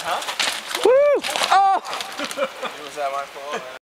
Huh? Woo! Oh! It was that my fault, man.